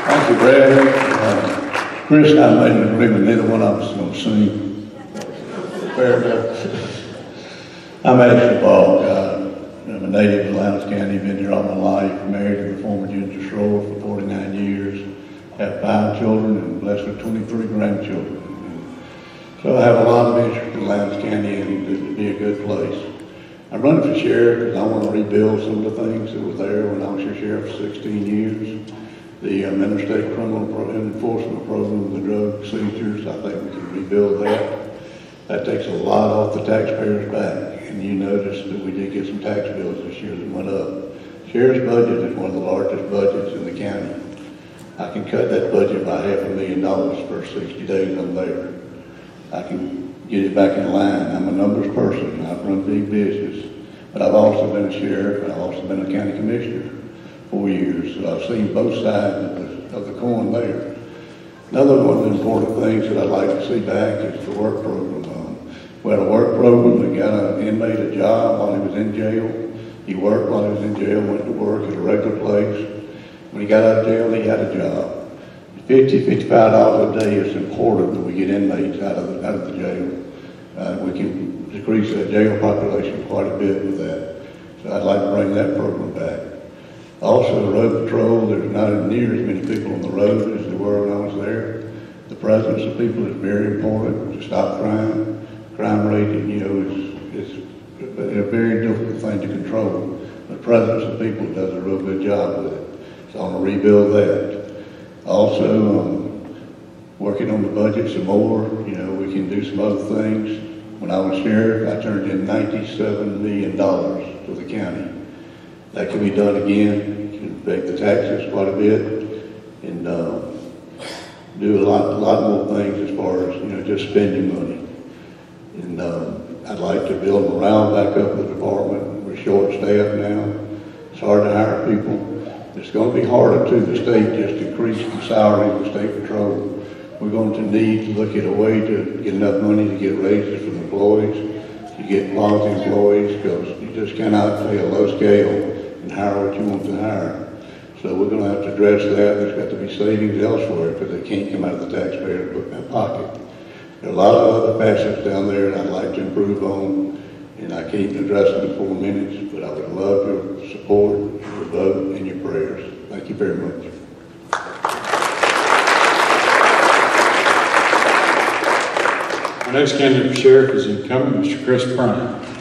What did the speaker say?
Thank you, Brad. Chris and I made an agreement, neither one of us is going to sing. Fair enough. I'm Ashley Ball. I'm a native of Lowndes County, been here all my life, married to the former Ginger Schroer for 49 years, have 5 children and blessed with 23 grandchildren. So I have a lot of interest in Lowndes County and to be a good place. I'm running for sheriff because I want to rebuild some of the things that were there when I was your sheriff for 16 years. The interstate criminal enforcement program, the drug seizures, I think we can rebuild that. That takes a lot off the taxpayers' back. And you noticed that we did get some tax bills this year that went up. Sheriff's budget is one of the largest budgets in the county. I can cut that budget by $500,000 for 60 days I'm there. I can get it back in line. I'm a numbers person. I've run big business. But I've also been a sheriff and I've also been a county commissioner 4 years. So I've seen both sides of the coin there. Another one of the important things that I'd like to see back is the work program. We had a work program that got an inmate a job while he was in jail. He worked while he was in jail, went to work at a regular place. When he got out of jail, he had a job. $50, $55 a day is important that we get inmates out of the jail. We can decrease the jail population quite a bit with that. So I'd like to bring that program back. Also, the road patrol, there's not near as many people on the road as there were when I was there. The presence of people is very important to stop crime. Crime rate, is a very difficult thing to control. The presence of people does a real good job with it. So I want to rebuild that. Also, working on the budget some more. We can do some other things. When I was sheriff, I turned in $97 million to the county. That can be done again. You can affect the taxes quite a bit and do a lot more things as far as just spending money. And I'd like to build morale back up in the department. We're short staffed now. It's hard to hire people. It's going to be harder too. The state just increased the salary of the state patrol. We're going to need to look at a way to get enough money to get raises for the employees, to get quality employees, because you just cannot pay a low scale and hire what you want to hire. So we're going to have to address that. There's got to be savings elsewhere because they can't come out of the taxpayer's pocket. There are a lot of other facets down there that I'd like to improve on, and I can't address them in 4 minutes, but I would love your support, your vote, and your prayers. Thank you very much. Our next candidate for sheriff is incumbent Mr. Chris Bryant.